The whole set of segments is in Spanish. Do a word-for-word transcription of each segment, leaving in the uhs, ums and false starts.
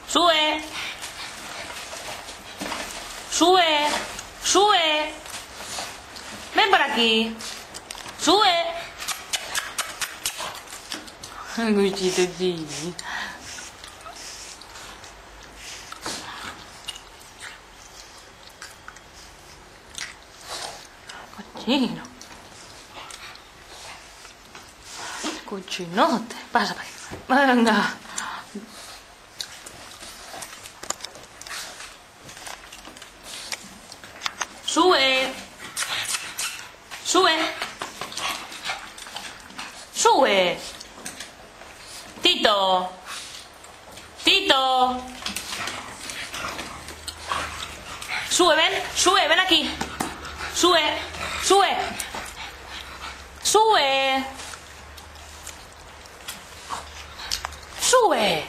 Sube. Sube. Sube. Ven para aquí. Sube. Cuchito, sí. Cochino. Cochinote. Pasa para aquí. Venga. Sube. Sube. Sube. Tito. Tito. Sube, ven. Sube, ven aquí. Sube. Sube. Sube. Sube.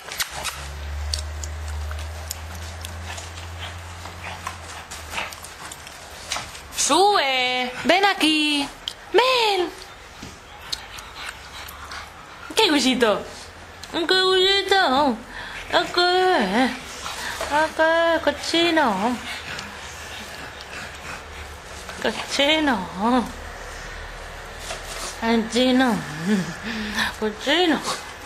Sube. Ven aquí. Ven. ¿Qué gusito? ¿Qué gusito? ¿Qué? ¿Qué? Cochino. Cochino. Cochino. Cochino.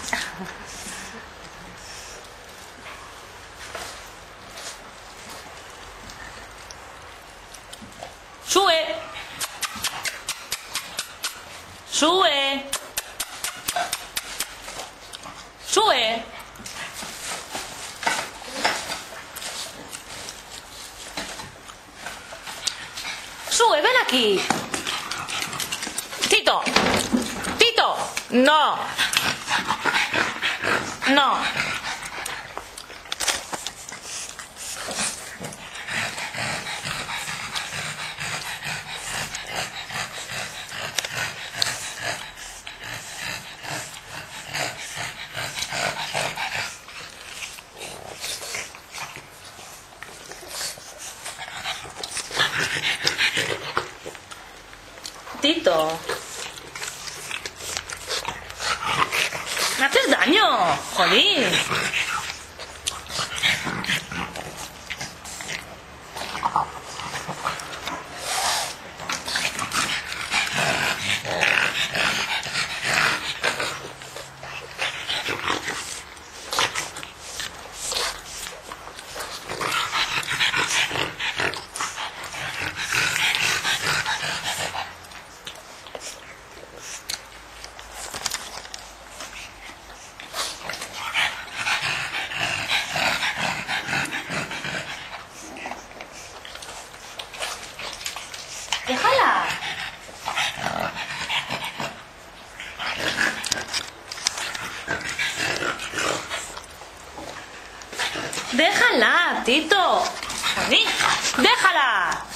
Sube. Sube. Sube. Sube, ven aquí. Tito. Tito. No. No. Tito. Me haces daño, jolín. Déjala. Déjala, Tito. Déjala.